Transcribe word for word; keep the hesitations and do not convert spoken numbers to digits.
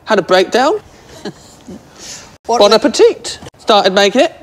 had a breakdown. Bon appetit. Started making it.